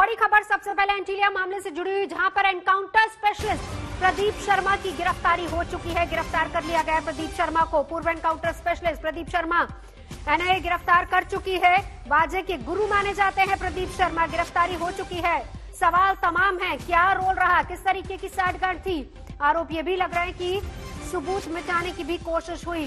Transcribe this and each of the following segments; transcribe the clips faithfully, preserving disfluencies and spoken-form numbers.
बड़ी खबर सबसे पहले एंटीलिया मामले से जुड़ी हुई, जहां पर एनकाउंटर स्पेशलिस्ट प्रदीप शर्मा की गिरफ्तारी हो चुकी है। गिरफ्तार कर लिया गया है प्रदीप शर्मा को। पूर्व encounter specialist Pradeep Sharma NIA गिरफ्तार कर चुकी है। बाजे के गुरु माने जाते हैं प्रदीप शर्मा। गिरफ्तारी हो चुकी है। सवाल तमाम है, क्या रोल रहा, किस तरीके की साठगांठ थी। आरोप ये भी लग रहा है कि सबूत मिटाने की भी कोशिश हुई।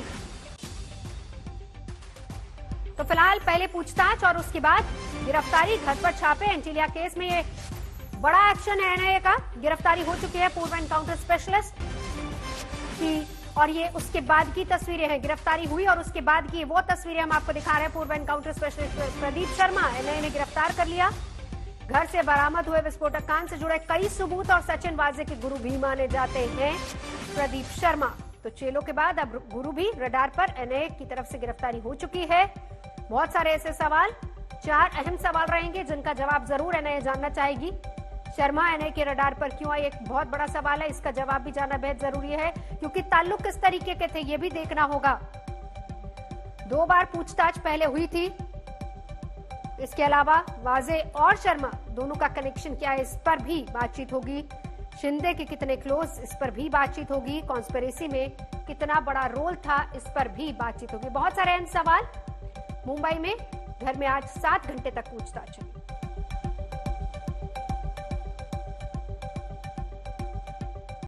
तो फिलहाल पहले पूछताछ और उसके बाद गिरफ्तारी, घर पर छापे। एंटीलिया केस में ये बड़ा एक्शन है एनआईए का। गिरफ्तारी हो चुकी है पूर्व एनकाउंटर स्पेशलिस्ट की, और ये उसके बाद की तस्वीरें हैं। गिरफ्तारी हुई और उसके बाद की वो तस्वीरें हम आपको दिखा रहे हैं। पूर्व encounter specialist Pradeep Sharma NIA ने गिरफ्तार कर लिया। घर से बरामद हुए विस्फोटक कांड से जुड़े कई सबूत और सचिन वाजे के गुरु भी माने जाते हैं प्रदीप शर्मा। तो चेलों के बाद अब गुरु भी रडार पर। एनआईए की तरफ से गिरफ्तारी हो चुकी है। बहुत सारे ऐसे सवाल, चार अहम सवाल रहेंगे जिनका जवाब जरूर एनआईए जानना चाहेगी। शर्मा एनआईए के रडार पर क्यों आई, एक बहुत बड़ा सवाल है। इसका जवाब भी जानना बेहद जरूरी है, क्योंकि ताल्लुक किस तरीके के थे ये भी देखना होगा। दो बार पूछताछ पहले हुई थी। इसके अलावा वाजे और शर्मा दोनों का कनेक्शन क्या है, इस पर भी बातचीत होगी। शिंदे के कितने क्लोज, इस पर भी बातचीत होगी। कॉन्स्पिरेसी में कितना बड़ा रोल था, इस पर भी बातचीत होगी। बहुत सारे अहम सवाल। मुंबई में घर में आज सात घंटे तक पूछताछ है।